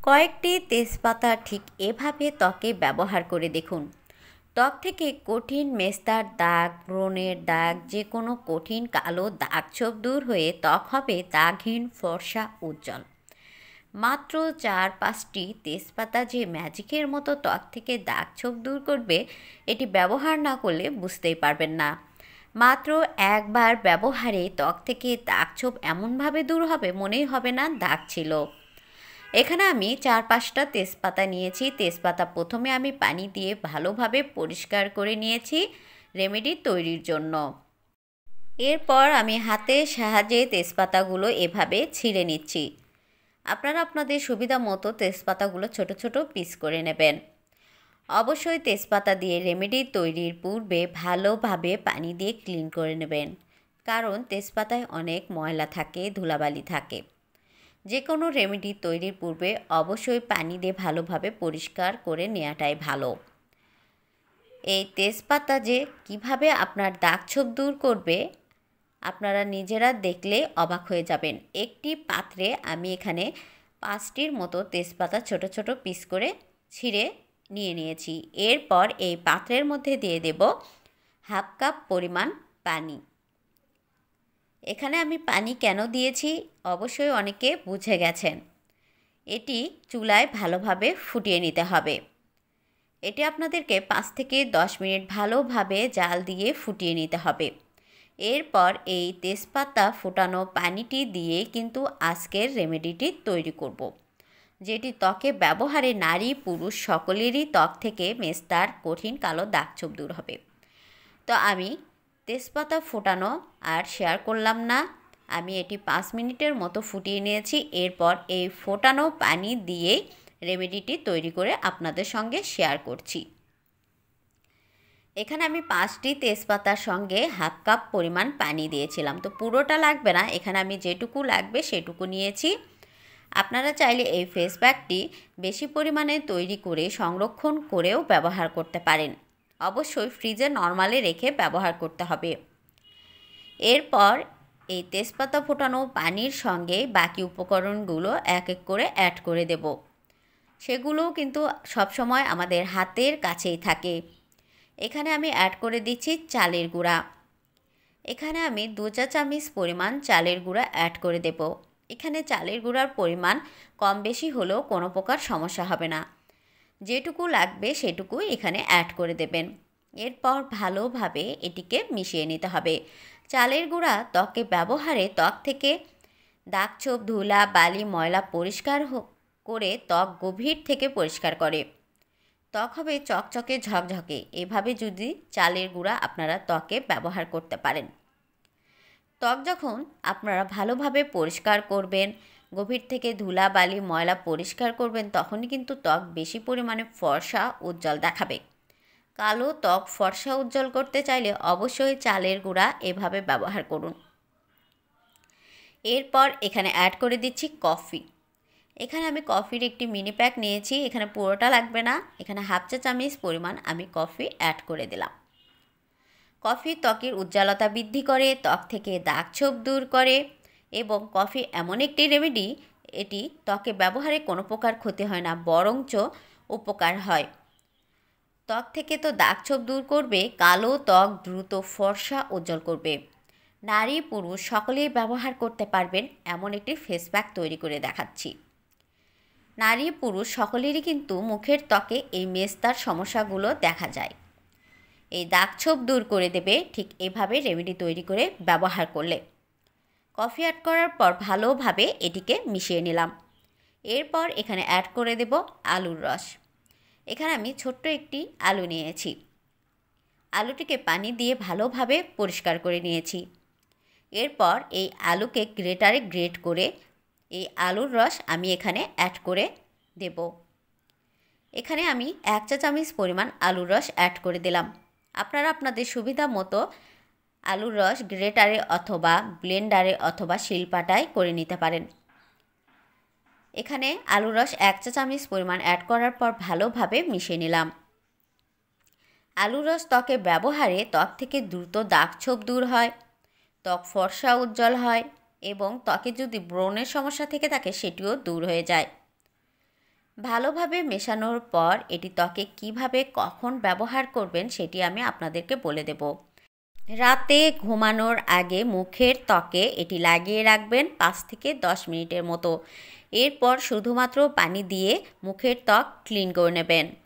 কয়েকটি তেজপাতা ঠিক এভাবে ত্বকে ব্যবহার করে দেখুন। ত্বক থেকে কঠিন মেস্তার দাগ, ব্রণের দাগ, যে কোনো কঠিন কালো দাগ ছোপ দূর হয়ে ত্বক হবে দাগহীন, ফর্সা, উজ্জ্বল। মাত্র 4-5টি তেজপাতা যে ম্যাজিকের মতো ত্বক থেকে দাগ ছোপ দূর করবে, এটি ব্যবহার না করলে বুঝতেই পারবেন না। মাত্র একবার ব্যবহারে ত্বক থেকে দাগ ছোপ এমনভাবে দূর হবে, মনেই হবে না দাগ ছিল। এখানে আমি 4-5টা তেজপাতা নিয়েছি। তেজপাতা প্রথমে আমি পানি দিয়ে ভালোভাবে পরিষ্কার করে নিয়েছি রেমেডি তৈরির জন্য। এরপর আমি হাতের সাহায্যে তেজপাতাগুলো এভাবে ছিঁড়ে নিচ্ছি। আপনারা আপনাদের সুবিধা মতো তেজপাতাগুলো ছোট ছোট পিস করে নেবেন। অবশ্যই তেজপাতা দিয়ে রেমেডি তৈরির পূর্বে ভালোভাবে পানি দিয়ে ক্লিন করে নেবেন, কারণ তেজপাতায় অনেক ময়লা থাকে, ধুলাবালি থাকে। যে কোনো রেমেডি তৈরির পূর্বে অবশ্যই পানি দিয়ে ভালোভাবে পরিষ্কার করে নেওয়াটাই ভালো। এই তেজপাতা যে কিভাবে আপনার দাগ ছোপ দূর করবে, আপনারা নিজেরা দেখলে অবাক হয়ে যাবেন। একটি পাত্রে আমি এখানে 5টির মতো তেজপাতা ছোট ছোট পিস করে ছিঁড়ে নিয়েছি। এরপর এই পাত্রের মধ্যে দিয়ে দেব 1/2 কাপ পরিমাণ পানি। এখানে আমি পানি কেন দিয়েছি অবশ্যই অনেকে বুঝে গেছেন। এটি চুলায় ভালোভাবে ফুটিয়ে নিতে হবে। এটি আপনাদেরকে 5 থেকে 10 মিনিট ভালোভাবে জাল দিয়ে ফুটিয়ে নিতে হবে। এরপর এই তেজপাতা ফোটানো পানিটি দিয়ে কিন্তু আজকের রেমেডিটি তৈরি করব, যেটি ত্বকে ব্যবহারে নারী পুরুষ সকলেরই ত্বক থেকে মেস্তার কঠিন কালো দাগ ছোপ দূর হবে। তো আমি তেজপাতা ফোটানো আর শেয়ার করলাম না, আমি এটি 5 মিনিটের মতো ফুটিয়ে নিয়েছি। এরপর এই ফোটানো পানি দিয়ে রেমেডিটি তৈরি করে আপনাদের সঙ্গে শেয়ার করছি। এখানে আমি 5টি তেজপাতার সঙ্গে 1/2 কাপ পরিমাণ পানি দিয়েছিলাম। তো পুরোটা লাগবে না, এখানে আমি যেটুকু লাগবে সেটুকু নিয়েছি। আপনারা চাইলে এই ফেস প্যাকটি বেশি পরিমাণে তৈরি করে সংরক্ষণ করেও ব্যবহার করতে পারেন। অবশ্যই ফ্রিজে নরমালে রেখে ব্যবহার করতে হবে। এরপর এই তেজপাতা ফোটানো পানির সঙ্গে বাকি উপকরণগুলো এক এক করে অ্যাড করে দেব। সেগুলোও কিন্তু সবসময় আমাদের হাতের কাছেই থাকে। এখানে আমি অ্যাড করে দিচ্ছি চালের গুঁড়া। এখানে আমি 2 চা চামচ পরিমাণ চালের গুঁড়া অ্যাড করে দেব। এখানে চালের গুঁড়ার পরিমাণ কম বেশি হলেও কোনো প্রকার সমস্যা হবে না। যেটুকু লাগবে সেটুকু এখানে অ্যাড করে দেবেন। এরপর ভালোভাবে এটিকে মিশিয়ে নিতে হবে। চালের গুঁড়া ত্বকে ব্যবহারে ত্বক থেকে দাগ ছোপ, ধুলা, বালি, ময়লা পরিষ্কার করে ত্বক গভীর থেকে পরিষ্কার করে। ত্বক হবে চকচকে, ঝকঝকে। এভাবে যদি চালের গুঁড়া আপনারা ত্বকে ব্যবহার করতে পারেন, ত্বক যখন আপনারা ভালোভাবে পরিষ্কার করবেন, গভীর থেকে ধুলা, বালি, ময়লা পরিষ্কার করবেন, তখনই কিন্তু ত্বক বেশি পরিমাণে ফর্সা, উজ্জ্বল দেখাবে। কালো ত্বক ফর্সা, উজ্জ্বল করতে চাইলে অবশ্যই চালের গুঁড়া এভাবে ব্যবহার করুন। এরপর এখানে অ্যাড করে দিচ্ছি কফি। এখানে আমি কফির একটি মিনি প্যাক নিয়েছি। এখানে পুরোটা লাগবে না, এখানে 1/2 চা চামচ পরিমাণ আমি কফি অ্যাড করে দিলাম। কফি ত্বকের উজ্জ্বলতা বৃদ্ধি করে, ত্বক থেকে দাগ ছোপ দূর করে এবং কফি এমন একটি রেমেডি, এটি ত্বকে ব্যবহারে কোনো প্রকার ক্ষতি হয় না, বরঞ্চ উপকার হয়। ত্বক থেকে তো দাগ ছোপ দূর করবে, কালো ত্বক দ্রুত ফর্সা, উজ্জ্বল করবে। নারী পুরুষ সকলেই ব্যবহার করতে পারবেন এমন একটি ফেস প্যাক তৈরি করে দেখাচ্ছি। নারী পুরুষ সকলেরই কিন্তু মুখের ত্বকে এই মেস্তার সমস্যাগুলো দেখা যায়। এই দাগ ছোপ দূর করে দেবে ঠিক এভাবে রেমেডি তৈরি করে ব্যবহার করলে। কফি অ্যাড করার পর ভালোভাবে এটিকে মিশিয়ে নিলাম। এরপর এখানে অ্যাড করে দেব আলুর রস। এখানে আমি ছোট্ট একটি আলু নিয়েছি। আলুটিকে পানি দিয়ে ভালোভাবে পরিষ্কার করে নিয়েছি। এরপর এই আলুকে গ্রেটারে গ্রেট করে এই আলুর রস আমি এখানে অ্যাড করে দেব। এখানে আমি 1 চা চামচ পরিমাণ আলুর রস অ্যাড করে দিলাম। আপনারা আপনাদের সুবিধা মতো আলুর রস গ্রেটারে অথবা ব্লেন্ডারে অথবা শিলপাটায় করে নিতে পারেন। এখানে আলুর রস 1 চা চামচ পরিমাণ অ্যাড করার পর ভালোভাবে মিশিয়ে নিলাম। আলুর রস ত্বকে ব্যবহারে ত্বক থেকে দ্রুত দাগ ছোপ দূর হয়, ত্বক ফর্সা, উজ্জ্বল হয় এবং ত্বকে যদি ব্রণের সমস্যা থেকে থাকে সেটিও দূর হয়ে যায়। ভালোভাবে মেশানোর পর এটি ত্বকে কিভাবে কখন ব্যবহার করবেন সেটি আমি আপনাদেরকে বলে দেব। রাতে ঘুমানোর আগে মুখের ত্বকে এটি লাগিয়ে রাখবেন 5 থেকে 10 মিনিটের মতো। এরপর শুধুমাত্র পানি দিয়ে মুখের ত্বক ক্লিন করে নেবেন।